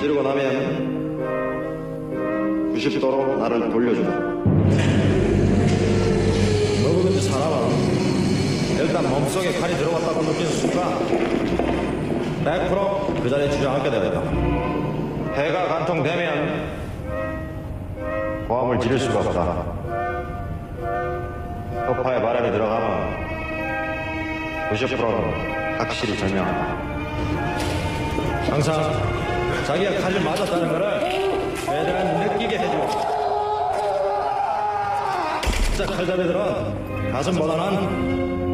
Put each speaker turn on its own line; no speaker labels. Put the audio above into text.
지르고 나면 90도로 나를 돌려준다. 뭐든지 사람은 일단 몸속에 칼이 들어갔다고 느끼는 순간 100% 그 자리에 주저앉게 되었다. 해가 관통되면 고함을 지를 수가 없다. 허파에 바람이 들어가면 90%는 확실히 절명한다. 항상 자기가 칼을 맞았다는 것을 최대한 느끼게 해주고, 진짜 칼잡이들은 가슴보다는